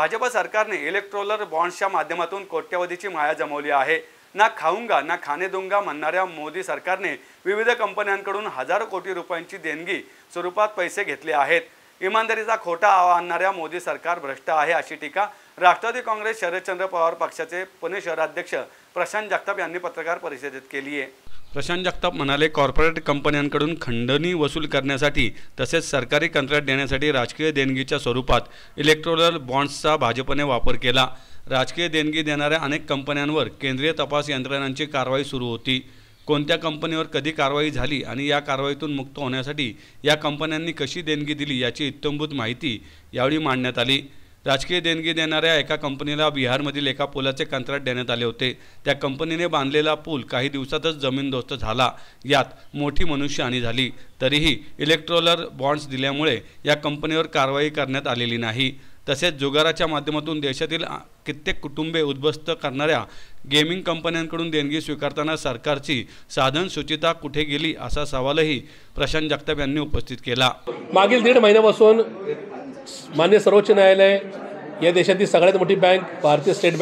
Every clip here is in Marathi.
भाजप सरकारने इलेक्ट्रोलर बॉन्ड्सच्या माध्यमातून कोट्यवधीची माया जमवली आहे। ना खाऊंगा ना खाने दूंगा म्हणणाऱ्या मोदी सरकारने विविध कंपन्यांकडून हजारो कोटी रुपयांची देणगी स्वरूपात पैसे घेतले आहेत। इमानदारीचा खोटा आणणाऱ्या मोदी सरकार भ्रष्ट आहे अशी टीका राष्ट्रवादी काँग्रेस शरदचंद्र पवार पक्षाचे पुणे शहराध्यक्ष प्रशांत जगताप यांनी पत्रकार परिषदेत केली आहे। प्रशांत जगताप म्हणाले, कॉर्पोरेट कंपन्यांकडून खंडणी वसूल करण्यासाठी तसेच सरकारी कंत्राट देण्यासाठी राजकीय देणगीच्या स्वरूपात इलेक्ट्रोलर बॉन्ड्सचा भाजपने वापर केला। राजकीय देणगी देणाऱ्या अनेक कंपन्यांवर केंद्रीय तपास यंत्रणांची कारवाई सुरू होती। कोणत्या कंपनीवर कधी कारवाई झाली आणि या कारवाईतून मुक्त होण्यासाठी या कंपन्यांनी कशी देणगी दिली याची इत्थंभूत माहिती यावेळी मांडण्यात आली। राजकीय देणगी देणाऱ्या एका कंपनीला बिहारमधील एका पुलाचे कंत्राट देण्यात आले होते। त्या कंपनीने बांधलेला पूल काही दिवसातच जमीनदोस्त झाला। यात मोठी मनुष्यहानी झाली। तरीही इलेक्ट्रोलर बॉन्ड्स दिल्यामुळे या कंपनीवर कारवाई करण्यात आलेली नाही। तसेच जुगाराच्या माध्यमातून देशातील कित्येक कुटुंबे उद्ध्वस्त करणाऱ्या गेमिंग कंपन्यांकडून देणगी स्वीकारताना सरकारची साधन सूचिता कुठे गेली असा सवालही प्रशांत जगताप यांनी उपस्थित केला। मागील 1.5 महिन्यापासून माननीय सर्वोच्च न्यायालय या देशातील सगळ्यात मोठी बँक भारतीय स्टेट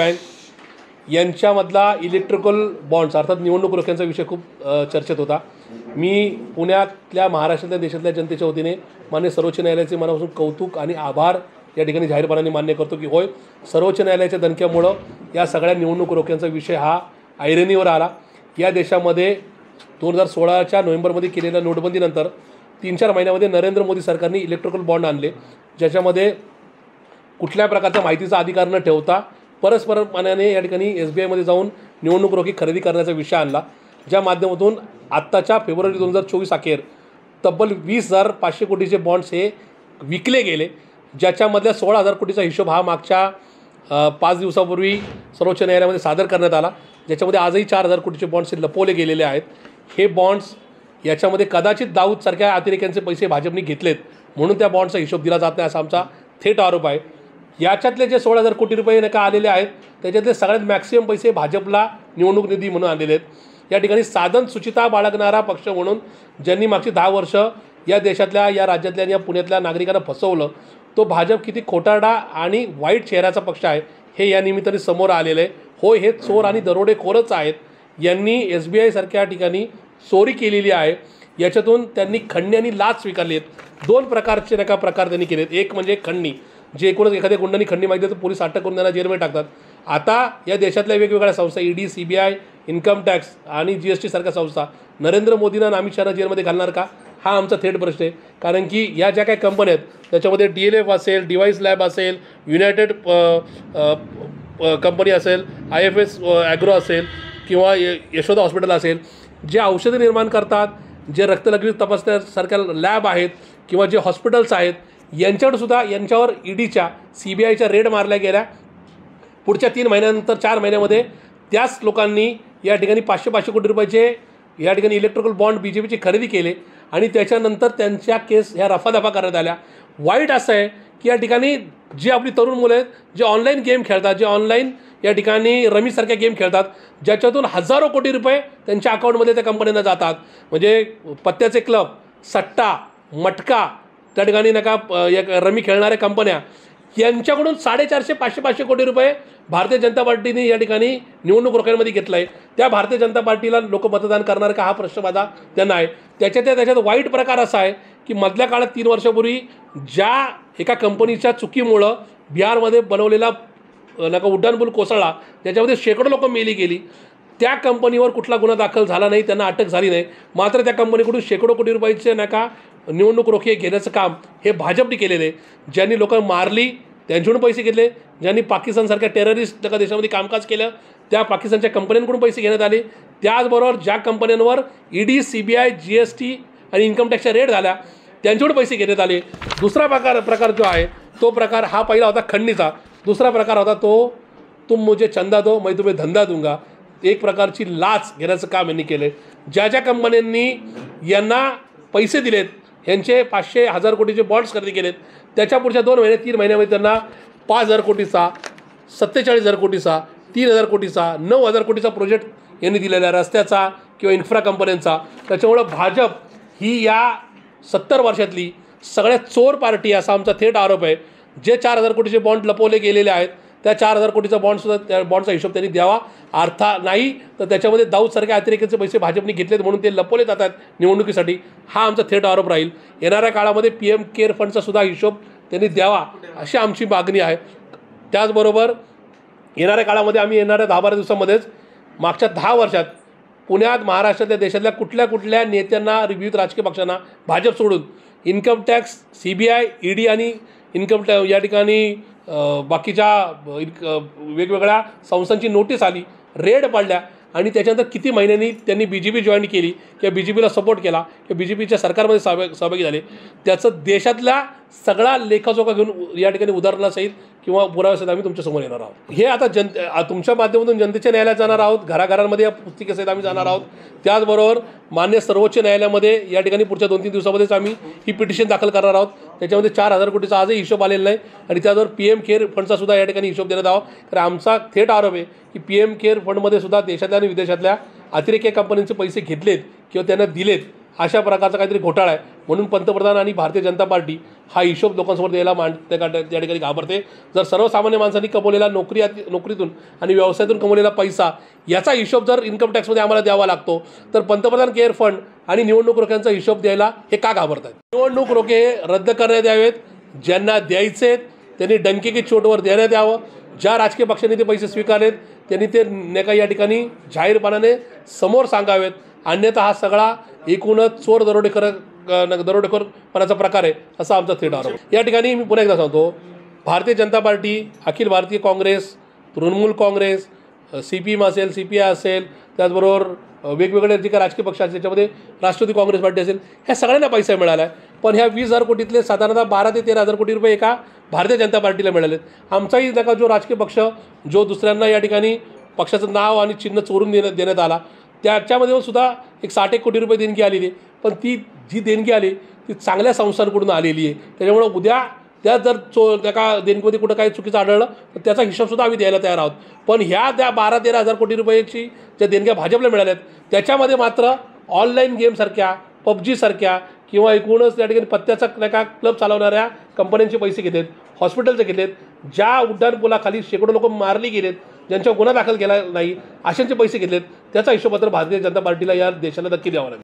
बँक यांच्यामधला इलेक्ट्रिकल बॉन्ड्स अर्थात निवडणूक रोख्यांचा विषय खूप चर्चेत होता। मी पुण्यातल्या महाराष्ट्रातल्या देशातल्या जनतेच्या वतीने माननीय सर्वोच्च न्यायालयाचे मनापासून कौतुक आणि आभार या ठिकाणी जाहीरपणाने मान्य करतो की होय, सर्वोच्च न्यायालयाच्या दणक्यामुळं या सगळ्या निवडणूक रोख्यांचा विषय हा ऐरणीवर आला। या देशामध्ये 2016च्या नोव्हेंबरमध्ये केलेल्या नोटबंदीनंतर 3-4 महिन्यामध्ये नरेंद्र मोदी सरकारने इलेक्ट्रिकल बॉन्ड आणले, ज्याच्यामध्ये कुठल्या प्रकारचा माहितीचा अधिकार न ठेवता परस्परपणाने या ठिकाणी SBIमध्ये जाऊन निवडणूक रोखी खरेदी करण्याचा विषय आणला, ज्या माध्यमातून आत्ताच्या फेब्रुवारी 2024 अखेर तब्बल 20,500 कोटीचे बॉन्ड्स हे विकले गेले, ज्याच्यामधल्या 16,000 कोटीचा हिशोब हा मागच्या 5 दिवसापूर्वी सर्वोच्च न्यायालयामध्ये सादर करण्यात आला, ज्याच्यामध्ये आजही 4,000 कोटीचे बॉन्ड्स हे लपवले गेलेले आहेत। हे बॉन्ड्स याच्यामध्ये कदाचित दाऊदसारख्या अतिरेक्यांचे पैसे भाजपने घेतलेत म्हणून त्या बॉन्डचा हिशोब दिला जात नाही असा आमचा थेट आरोप आहे। याच्यातले जे 16,000 कोटी रुपये नका आलेले आहेत त्याच्यातले सगळ्यात मॅक्सिमम पैसे भाजपला निवडणूक निधी म्हणून आलेले आहेत। या ठिकाणी साधन सुचिता बाळगणारा पक्ष म्हणून ज्यांनी मागची 10 वर्ष या देशातल्या या राज्यातल्या या पुण्यातल्या नागरिकांना फसवलं, तो भाजप किती खोटारडा आणि वाईट चेहऱ्याचा पक्ष आहे हे या निमित्ताने समोर आलेलं आहे। होय, हे चोर आणि दरोडेखोरच आहेत। यांनी SBI सारख्या ठिकाणी चोरी केलेली आहे, याच्यातून त्यांनी खंडणी आणि लाच स्वीकारली आहेत। 2 प्रकारचे नका प्रकार त्यांनी केलेत। एक म्हणजे खंडणी, जे एकूणच एखाद्या गुंडांनी खंडणी मागितली तर पोलीस अटक करून त्यांना जेलमध्ये टाकतात। आता या देशातल्या वेगवेगळ्या संस्था ED, CBI, इन्कम टॅक्स आणि GST सारख्या संस्था नरेंद्र मोदींना आणि अमित शहाना जेलमध्ये घालणार का, हा आमचा थेट प्रश्न आहे। कारण की या ज्या काही कंपन्या आहेत त्याच्यामध्ये DLF असेल, डिवाइस लॅब असेल, युनायटेड कंपनी असेल, IFS ॲग्रो असेल किंवा यशोदा हॉस्पिटल असेल, जे औषधं निर्माण करतात, जे रक्तलघवी तपासण्यासारख्या लॅब आहेत किंवा जे हॉस्पिटल्स आहेत, यांच्यावरसुद्धा यांच्यावर EDच्या CBIच्या रेड मारल्या गेल्या। पुढच्या 3 महिन्यानंतर 4 महिन्यामध्ये त्याच लोकांनी या ठिकाणी 500 कोटी रुपयाचे या ठिकाणी इलेक्ट्रिकल बॉन्ड BJPची खरेदी केले आणि त्याच्यानंतर त्यांच्या केस ह्या रफादफा करण्यात आल्या। वाईट असं आहे की या ठिकाणी जी आपली तरुण मुलं आहेत, जे ऑनलाईन गेम खेळतात, जे ऑनलाईन या ठिकाणी रमीसारख्या गेम खेळतात, ज्याच्यातून हजारो कोटी रुपये त्यांच्या अकाउंटमध्ये त्या कंपन्यांना जातात। म्हणजे पत्त्याचे क्लब, सट्टा, मटका, त्या ठिकाणी नका रमी खेळणाऱ्या कंपन्या, यांच्याकडून 450-500 कोटी रुपये भारतीय जनता पार्टीने या ठिकाणी निवडणूक रोख्यांमध्ये घेतलं आहे। त्या भारतीय जनता पार्टीला लोक मतदान करणार का, हा प्रश्न माझा त्यांना आहे। त्याच्यात वाईट प्रकार असा आहे की मधल्या काळात 3 वर्षापूर्वी ज्या एका कंपनीच्या चुकीमुळं बिहारमध्ये बनवलेला उड्डाणपूल कोसळला, त्याच्यामध्ये शेकडो लोक मेली गेली। त्या कंपनीवर कुठला गुन्हा दाखल झाला नाही, त्यांना अटक झाली नाही, मात्र त्या कंपनीकडून शेकडो कोटी रुपयाचे निवडणूक रोखे घेण्याचं काम हे भाजपने केलेलं आहे। ज्यांनी लोक मारली त्यांच्याकडून पैसे घेतले, ज्यांनी पाकिस्तानसारख्या टेररिस्ट देशामध्ये कामकाज केलं त्या पाकिस्तानच्या कंपन्यांकडून पैसे घेण्यात आले। त्याचबरोबर ज्या कंपन्यांवर ED, CBI, GST आणि इन्कम टॅक्सच्या रेड झाल्या त्यांच्याकडून पैसे घेण्यात आले। दुसरा प्रकार जो आहे तो प्रकार हा पहिला होता खंडणीचा, दुसरा प्रकार होता तो तुम मुझे चंदा दो मैं तुम्हें धंदा दूंगा, एक प्रकारची लाच घेण्याचं काम यांनी केले। ज्या ज्या कंपन्यांनी यांना पैसे दिलेत, यांचे 500-1000 कोटीचे बॉन्ड्स खरेदी केलेत, त्याच्या पुढच्या 2 महिने 3 महिन्यामध्ये त्यांना 5,000 कोटीचा, 47,000 कोटीचा, 3,000 कोटीचा, 9,000 कोटीचा प्रोजेक्ट यांनी दिलेला रस्त्याचा किंवा इन्फ्रा कंपन्यांचा। त्याच्यामुळं भाजप ही या 70 वर्षातली सगळ्यात चोर पार्टी असा आमचा थेट आरोप आहे। जे 4,000 कोटीचे बॉन्ड लपवले गेलेले आहेत त्या 4,000 कोटीचा बॉन्डसुद्धा त्या बॉन्डचा हिशोब त्यांनी द्यावा. नाही तर त्याच्यामध्ये दाऊदसारख्या अतिरेक्याचे पैसे भाजपने घेतलेत म्हणून ते लपवले जातात निवडणुकीसाठी. हा आमचा थेट आरोप राहील. येणाऱ्या काळामध्ये PM केअर फंडचा सुद्धा हिशोब त्यांनी द्यावा अशी आमची मागणी आहे. त्याचबरोबर येणाऱ्या काळामध्ये आम्ही येणाऱ्या 10-12 दिवसामध्येच मागच्या 10 वर्षात पुण्यात महाराष्ट्रातल्या देशातल्या कुठल्या नेत्यांना विविध राजकीय पक्षांना भाजप सोडून इन्कम टॅक्स CBI ED आणि इन्कम या ठिकाणी बाकीच्या वेगवेगळ्या संस्थांची नोटीस आली, रेड पडल्या आणि त्याच्यानंतर किती महिन्यांनी त्यांनी BJP जॉईन केली किंवा BJPला सपोर्ट केला किंवा BJPच्या सरकारमध्ये सहभागी झाले त्याचं देशातला सगळा लेखाजोखा घेऊन या ठिकाणी उदाहरणासहित किंवा पुराव्यासहित आम्ही तुमच्यासमोर येणार आहोत. हे आता तुमच्या माध्यमातून जनतेच्या न्यायालयात जाणार आहोत. घराघरांमध्ये या पुस्तिकेसहित आम्ही जाणार आहोत. त्याचबरोबर मान्य सर्वोच्च न्यायालयामध्ये या ठिकाणी पुढच्या 2-3 दिवसामध्येच आम्ही ही पिटिशन दाखल करणार आहोत. त्याच्यामध्ये 4,000 कोटीचा आजही हिशोब आलेला नाही आणि त्याचबरोबर PM केअर फंडचा सुद्धा या ठिकाणी हिशोब देण्यात यावा. तर आमचा थेट आरोप आहे की PM केअर फंडमध्ये सुद्धा देशातल्या आणि विदेशातल्या अतिरेकी कंपन्यांचे पैसे घेतलेत किंवा त्यांना दिलेत अशा प्रकारचा काहीतरी घोटाळा आहे. म्हणून पंतप्रधान आणि भारतीय जनता पार्टी हा हिशोब लोकांसमोर द्यायला त्या ठिकाणी घाबरते. जर सर्वसामान्य माणसांनी कमवलेला नोकरीतून आणि व्यवसायातून कमवलेला पैसा याचा हिशोब जर इन्कम टॅक्समध्ये आम्हाला द्यावा लागतो तर पंतप्रधान केअर फंड आणि निवडणूक रोख्यांचा हिशोब द्यायला हे का घाबरतात? निवडणूक रोखे हे रद्द करण्यात यावेत. ज्यांना द्यायचे त्यांनी डंके की चोटवर देण्यात यावं. ज्या राजकीय पक्षांनी ते पैसे स्वीकारलेत त्यांनी ते नाही या ठिकाणी जाहीरपणाने समोर सांगावेत. अन्यथा हा सगळा एकूणच चोर दरोडेखोरपणाचा प्रकार आहे असा आमचा थेट आरोप. या ठिकाणी मी पुन्हा एकदा सांगतो, भारतीय जनता पार्टी, अखिल भारतीय काँग्रेस, तृणमूल काँग्रेस, CPM असेल, CPI असेल, त्याचबरोबर वेगवेगळे जे काही राजकीय पक्ष असतील त्याच्यामध्ये राष्ट्रवादी काँग्रेस पार्टी असेल, ह्या सगळ्यांना पैसा मिळाला आहे. पण ह्या 20,000 कोटीतले साधारणतः 12 ते 13,000 कोटी रुपये एका भारतीय जनता पार्टीला मिळालेत. आमचाही नका जो राजकीय पक्ष जो दुसऱ्यांना या ठिकाणी पक्षाचं नाव आणि चिन्ह चोरून देण्यात आला त्याच्यामध्ये सुद्धा एक 60 कोटी रुपये देणगी आलेली आहे. पण ती जी देणगी आली ती चांगल्या संस्थांकडून आलेली आहे. त्याच्यामुळे उद्या त्या जर त्या देणगीमध्ये कुठं काही चुकीचं आढळलं तर त्याचा हिशोबसुद्धा आम्ही द्यायला तयार आहोत. पण ह्या त्या 12-13,000 कोटी रुपयाची ज्या देणग्या भाजपला मिळाल्यात त्याच्यामध्ये मात्र ऑनलाईन गेमसारख्या, PUBG सारख्या किंवा एकूणच त्या ठिकाणी पत्त्याचा क्लब चालवणाऱ्या कंपन्यांचे पैसे घेतलेत, हॉस्पिटलचे घेतलेत, ज्या उड्डाणपुलाखाली शेकडो लोक मारली गेलेत, ज्यांच्यावर गुन्हा दाखल केला नाही अशांचे पैसे घेतलेत, त्याचा हिशोब मात्र भारतीय जनता पार्टीला या देशाला नक्की द्यावा लागेल.